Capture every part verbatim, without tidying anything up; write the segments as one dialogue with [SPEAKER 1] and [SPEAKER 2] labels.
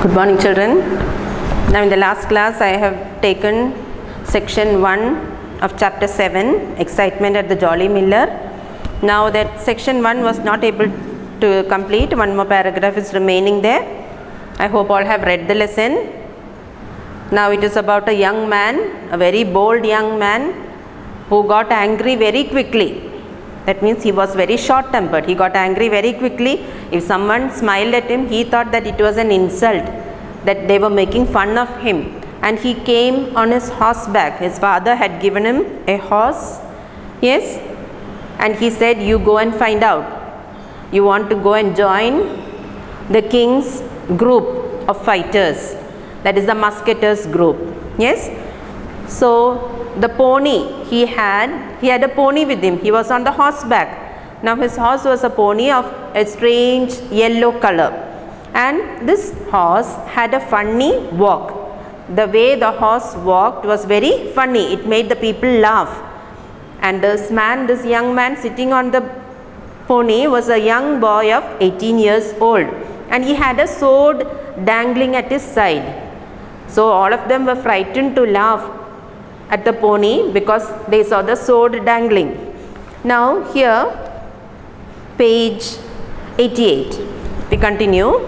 [SPEAKER 1] Good morning, children. Now in the last class I have taken section one of chapter seven, excitement at the Jolly Miller. Now that section one was not able to complete, one more paragraph is remaining there. I hope all have read the lesson. Now it is about a young man, a very bold young man who got angry very quickly. That means he was very short tempered. He got angry very quickly. If someone smiled at him, he thought that it was an insult, that they were making fun of him. And he came on his horseback. His father had given him a horse. Yes. And he said, you go and find out. You want to go and join the king's group of fighters. That is the musketeers group. Yes. So the pony he had, he had a pony with him. He was on the horseback. Now his horse was a pony of a strange yellow color. And this horse had a funny walk. The way the horse walked was very funny. It made the people laugh. And this man, this young man sitting on the pony was a young boy of eighteen years old. And he had a sword dangling at his side. So all of them were frightened to laugh at the pony because they saw the sword dangling. Now here, page eighty-eight, we continue.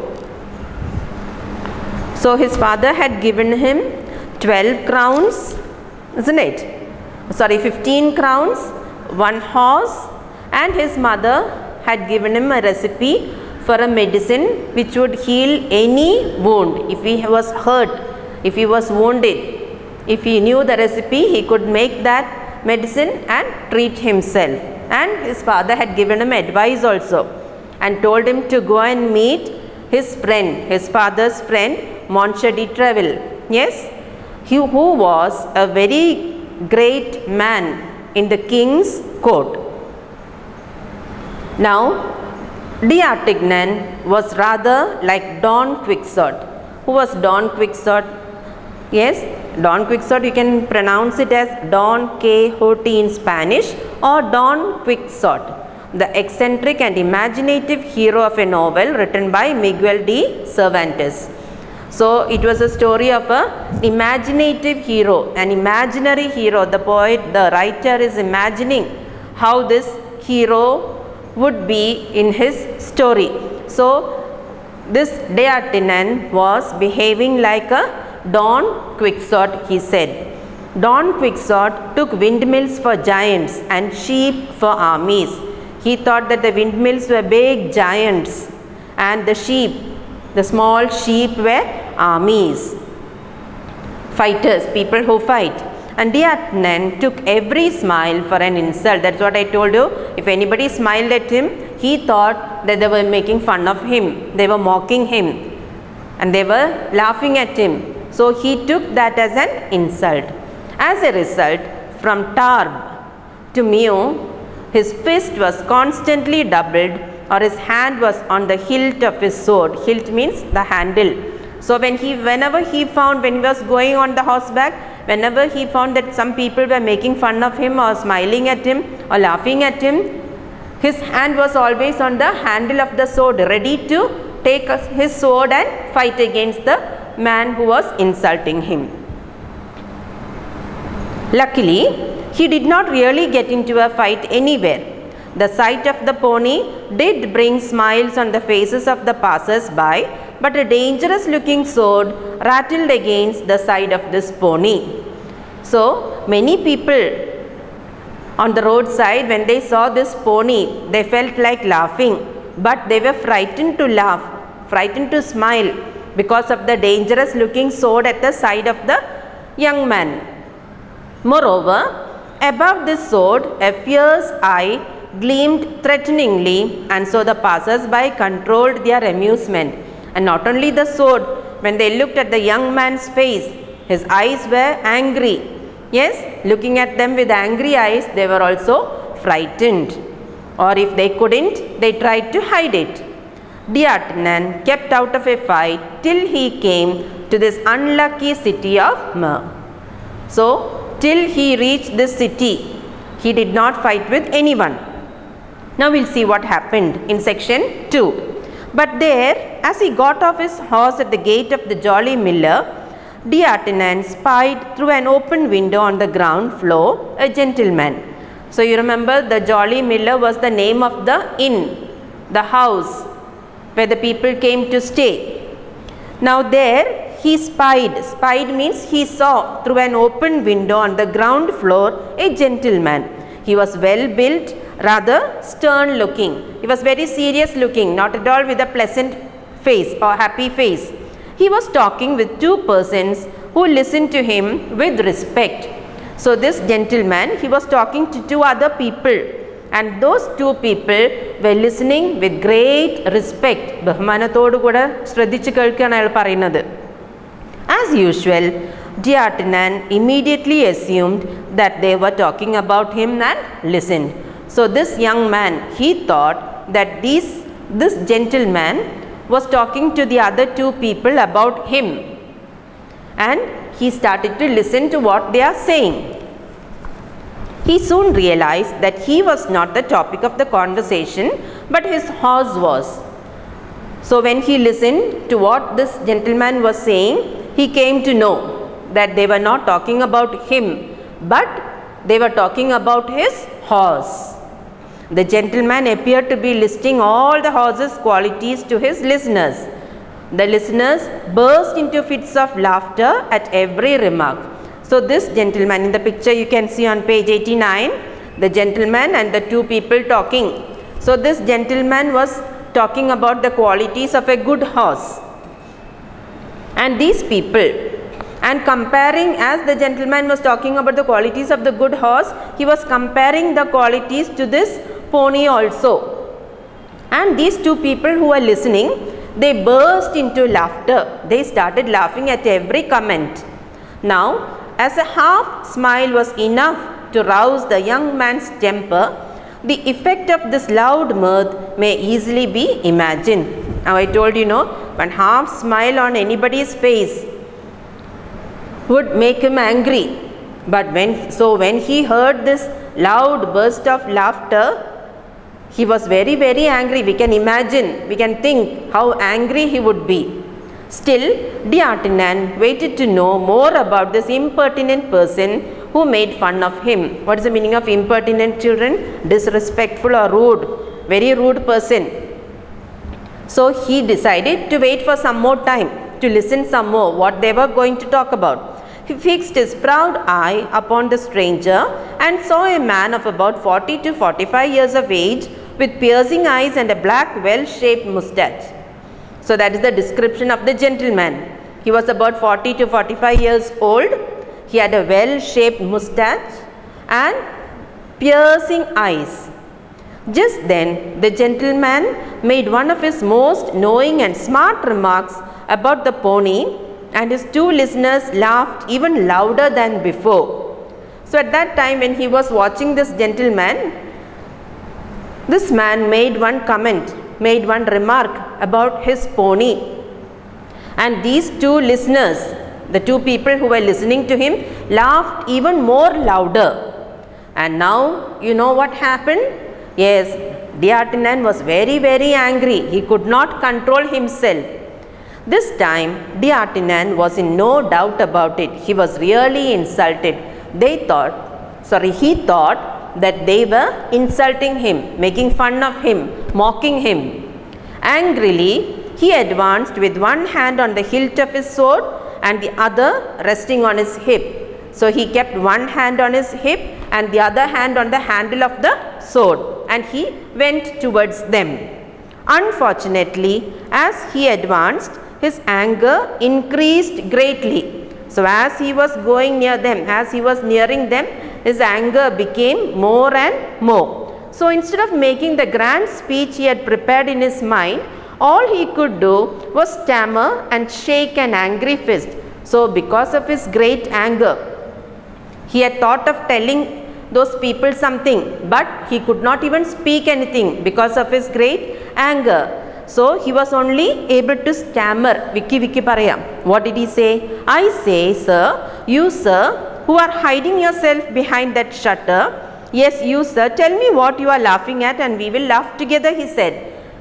[SPEAKER 1] So his father had given him twelve crowns, isn't it? Sorry, fifteen crowns, one horse, and his mother had given him a recipe for a medicine which would heal any wound. If he was hurt, if he was wounded, if he knew the recipe, he could make that medicine and treat himself. And his father had given him advice also and told him to go and meet his friend, his father's friend, Monsieur de Treville. Yes, he who was a very great man in the king's court. Now, D'Artagnan was rather like Don Quixote. Who was Don Quixote? Yes, Don Quixote, you can pronounce it as Don Quixote in Spanish or Don Quixote, the eccentric and imaginative hero of a novel written by Miguel de Cervantes. So it was a story of a imaginative hero, an imaginary hero. The poet, the writer is imagining how this hero would be in his story. So this D'Artagnan was behaving like a Don Quixote, he said. Don Quixote took windmills for giants and sheep for armies. He thought that the windmills were big giants and the sheep, the small sheep, were armies, fighters, people who fight. And D'Artagnan took every smile for an insult. That's what I told you. If anybody smiled at him, he thought that they were making fun of him. They were mocking him and they were laughing at him. So he took that as an insult. As a result, from Tarbes to Meaux, his fist was constantly doubled, or his hand was on the hilt of his sword. Hilt means the handle. So when he, whenever he found, when he was going on the horseback, whenever he found that some people were making fun of him or smiling at him or laughing at him, his hand was always on the handle of the sword, ready to take his sword and fight against the man who was insulting him. Luckily, he did not really get into a fight anywhere. The sight of the pony did bring smiles on the faces of the passers-by, but a dangerous looking sword rattled against the side of this pony. So many people on the roadside, when they saw this pony, they felt like laughing, but they were frightened to laugh, frightened to smile, because of the dangerous looking sword at the side of the young man. Moreover, above this sword, a fierce eye gleamed threateningly, and so the passers-by controlled their amusement. And not only the sword, when they looked at the young man's face, his eyes were angry. Yes, looking at them with angry eyes, they were also frightened. Or if they couldn't, they tried to hide it. D'Artagnan kept out of a fight till he came to this unlucky city of Meaux. So, till he reached this city, he did not fight with anyone. Now, we will see what happened in section two. But there, as he got off his horse at the gate of the Jolly Miller, D'Artagnan spied through an open window on the ground floor a gentleman. So you remember, the Jolly Miller was the name of the inn, the house where the people came to stay. Now there he spied, spied means he saw through an open window on the ground floor a gentleman. He was well built, rather stern looking. He was very serious looking, not at all with a pleasant face or happy face. He was talking with two persons who listened to him with respect. So this gentleman, he was talking to two other people, and those two people were listening with great respect. As usual, D'Artagnan immediately assumed that they were talking about him and listened. So this young man, he thought that these, this gentleman was talking to the other two people about him, and he started to listen to what they are saying. He soon realized that he was not the topic of the conversation, but his horse was. So when he listened to what this gentleman was saying, he came to know that they were not talking about him, but they were talking about his horse. The gentleman appeared to be listing all the horse's qualities to his listeners. The listeners burst into fits of laughter at every remark. So this gentleman, in the picture you can see on page eighty-nine, the gentleman and the two people talking. So this gentleman was talking about the qualities of a good horse. And these people, and comparing, as the gentleman was talking about the qualities of the good horse, he was comparing the qualities to this pony also. And these two people who were listening, they burst into laughter. They started laughing at every comment. Now, as a half smile was enough to rouse the young man's temper, the effect of this loud mirth may easily be imagined. Now I told you, know, one half smile on anybody's face would make him angry. But when, so when he heard this loud burst of laughter, he was very, very angry. We can imagine, we can think how angry he would be. Still, D'Artagnan waited to know more about this impertinent person who made fun of him. What is the meaning of impertinent, children? Disrespectful or rude, very rude person. So he decided to wait for some more time, to listen some more what they were going to talk about. He fixed his proud eye upon the stranger and saw a man of about forty to forty-five years of age with piercing eyes and a black well-shaped moustache. So that is the description of the gentleman. He was about forty to forty-five years old. He had a well-shaped moustache and piercing eyes. Just then the gentleman made one of his most knowing and smart remarks about the pony, and his two listeners laughed even louder than before. So at that time, when he was watching this gentleman, this man made one comment, made one remark about his pony, and these two listeners, the two people who were listening to him, laughed even more louder. And now you know what happened? Yes, D'Artagnan was very, very angry. He could not control himself. This time D'Artagnan was in no doubt about it. He was really insulted. They thought, sorry, he thought that they were insulting him, making fun of him, mocking him. Angrily, he advanced with one hand on the hilt of his sword and the other resting on his hip. So he kept one hand on his hip and the other hand on the handle of the sword, and he went towards them. Unfortunately, as he advanced, his anger increased greatly. So as he was going near them, as he was nearing them, his anger became more and more. So instead of making the grand speech he had prepared in his mind, all he could do was stammer and shake an angry fist. So because of his great anger, he had thought of telling those people something, but he could not even speak anything because of his great anger. So he was only able to stammer. Vicky Vicky parayam. What did he say? I say, sir, you sir, who are hiding yourself behind that shutter. Yes, you sir, tell me what you are laughing at and we will laugh together, he said.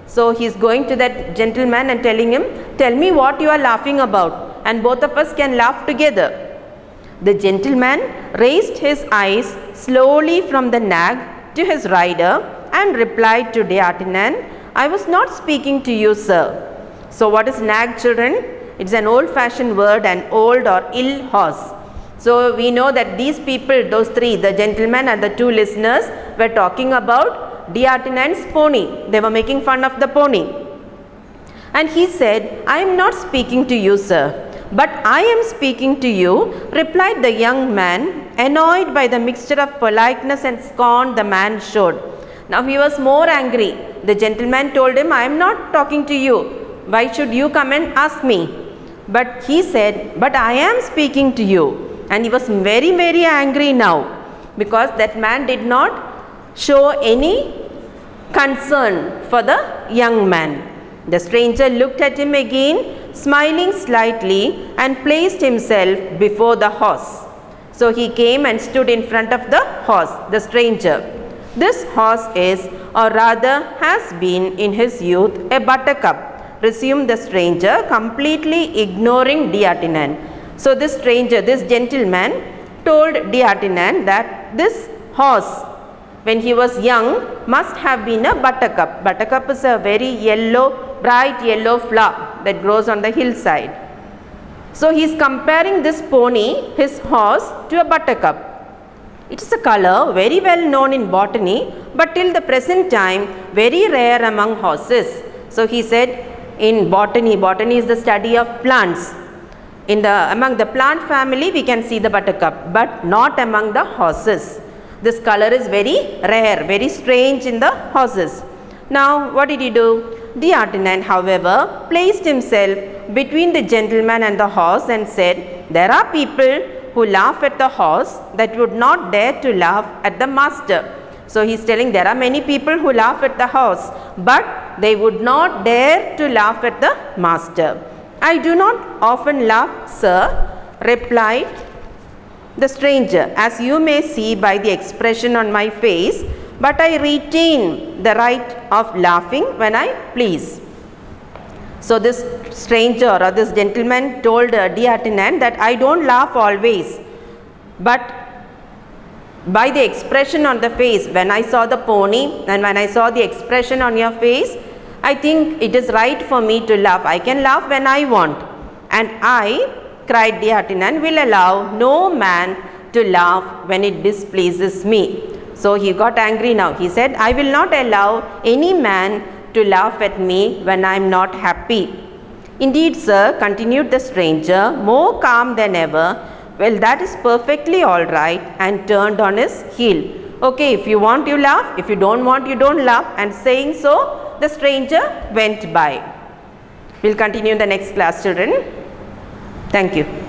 [SPEAKER 1] So he is going to that gentleman and telling him, tell me what you are laughing about, and both of us can laugh together. The gentleman raised his eyes slowly from the nag to his rider and replied to D'Artagnan, I was not speaking to you, sir. So what is nag, children? It's an old fashioned word, an old or ill horse. So we know that these people, those three, the gentleman and the two listeners, were talking about D'Artagnan's pony. They were making fun of the pony. And he said, I am not speaking to you, sir, but I am speaking to you, replied the young man, annoyed by the mixture of politeness and scorn the man showed. Now he was more angry. The gentleman told him, I am not talking to you. Why should you come and ask me? But he said, but I am speaking to you. And he was very, very angry now, because that man did not show any concern for the young man. The stranger looked at him again, smiling slightly, and placed himself before the horse. So he came and stood in front of the horse, the stranger. This horse is, or rather has been in his youth, a buttercup, resumed the stranger, completely ignoring D'Artagnan. So this stranger, this gentleman told D'Artagnan that this horse, when he was young, must have been a buttercup. Buttercup is a very yellow, bright yellow flower that grows on the hillside. So he is comparing this pony, his horse, to a buttercup. It is a color very well known in botany, but till the present time very rare among horses. So he said, in botany, botany is the study of plants. In the among the plant family we can see the buttercup, but not among the horses. This color is very rare, very strange in the horses. Now what did he do? D'Artagnan, however, placed himself between the gentleman and the horse and said, there are people who laugh at the horse that would not dare to laugh at the master. So he is telling there are many people who laugh at the horse, but they would not dare to laugh at the master. I do not often laugh, sir, replied the stranger, as you may see by the expression on my face, but I retain the right of laughing when I please. So this stranger or this gentleman told uh, D'Artagnan that I don't laugh always, but by the expression on the face, when I saw the pony and when I saw the expression on your face, I think it is right for me to laugh. I can laugh when I want. And I, cried D'Artagnan, will allow no man to laugh when it displeases me. So he got angry now. He said, I will not allow any man to laugh at me when I am not happy. Indeed, sir, continued the stranger, more calm than ever. Well, that is perfectly all right, and turned on his heel. Okay, if you want, you laugh. If you don't want, you don't laugh. And saying so, the stranger went by. We will continue in the next class, children. Thank you.